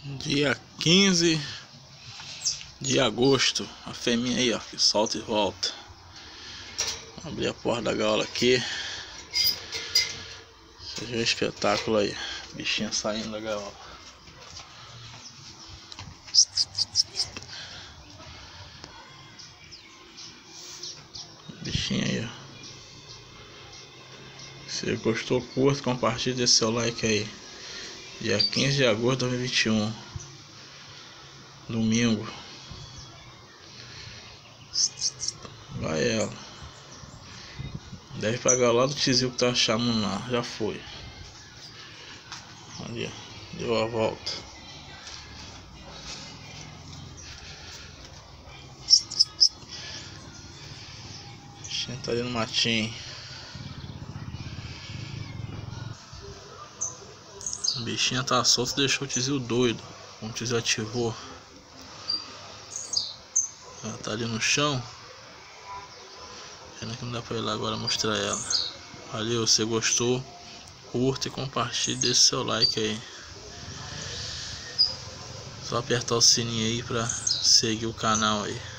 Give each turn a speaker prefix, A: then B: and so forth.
A: Dia 15 de agosto. A fêmea aí, ó, que solta e volta. Vou abrir a porta da gaiola aqui. Você vê o espetáculo aí. Bichinha saindo da gaiola. Bichinha aí, ó. Se gostou, curta, compartilha, deixa seu like aí. Dia 15 de agosto de 2021. Domingo. Vai ela. Deve pagar lá do tizil que tá chamando lá. Já foi. Ali, deu a volta. Bichinho tá ali no matinho. O bichinho tá solto, deixou o tizil doido. O tizil ativou. Ela tá ali no chão. Pena que não dá pra ir lá agora mostrar ela. Valeu, você gostou? Curta e compartilhe, deixe seu like aí. Só apertar o sininho aí pra seguir o canal aí.